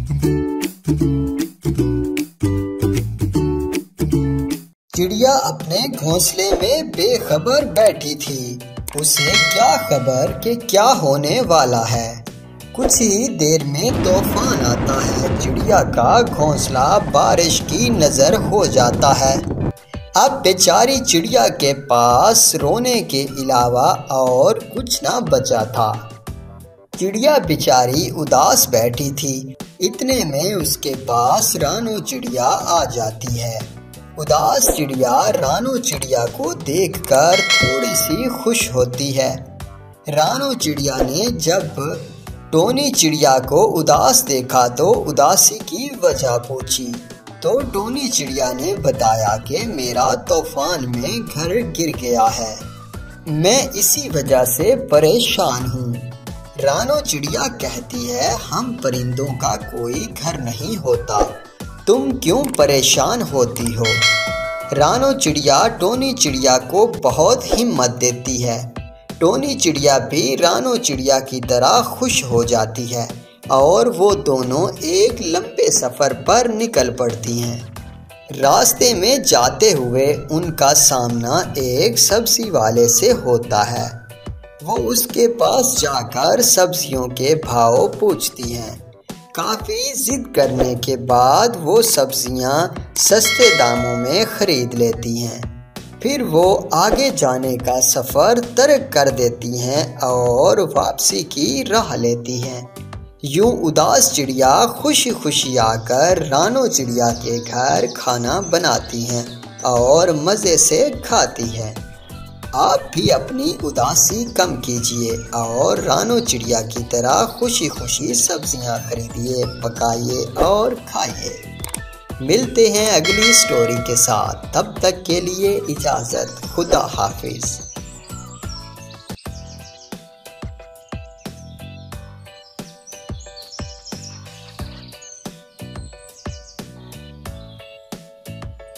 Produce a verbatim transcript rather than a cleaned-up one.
चिड़िया अपने घोंसले में बेखबर बैठी थी। उसे क्या खबर कि क्या होने वाला है। कुछ ही देर में तूफान आता है। चिड़िया का घोंसला बारिश की नज़र हो जाता है। अब बेचारी चिड़िया के पास रोने के अलावा और कुछ ना बचा था। चिड़िया बेचारी उदास बैठी थी। इतने में उसके पास रानो चिड़िया आ जाती है। उदास चिड़िया रानो चिड़िया को देखकर थोड़ी सी खुश होती है। रानो चिड़िया ने जब टोनी चिड़िया को उदास देखा तो उदासी की वजह पूछी, तो टोनी चिड़िया ने बताया कि मेरा तूफान में घर गिर गया है, मैं इसी वजह से परेशान हूँ। रानो चिड़िया कहती है, हम परिंदों का कोई घर नहीं होता, तुम क्यों परेशान होती हो। रानो चिड़िया टोनी चिड़िया को बहुत हिम्मत देती है। टोनी चिड़िया भी रानो चिड़िया की तरह खुश हो जाती है और वो दोनों एक लंबे सफ़र पर निकल पड़ती हैं। रास्ते में जाते हुए उनका सामना एक सब्जी वाले से होता है। वो उसके पास जाकर सब्जियों के भाव पूछती हैं। काफ़ी जिद करने के बाद वो सब्जियां सस्ते दामों में ख़रीद लेती हैं। फिर वो आगे जाने का सफ़र तर्क कर देती हैं और वापसी की राह लेती हैं। यूं उदास चिड़िया खुशी खुशी आकर रानो चिड़िया के घर खाना बनाती हैं और मज़े से खाती हैं। आप भी अपनी उदासी कम कीजिए और रानो चिड़िया की तरह खुशी खुशी सब्जियां खरीदिए, पकाइए और खाइए। मिलते हैं अगली स्टोरी के साथ, तब तक के लिए इजाज़त, खुदा हाफिज़।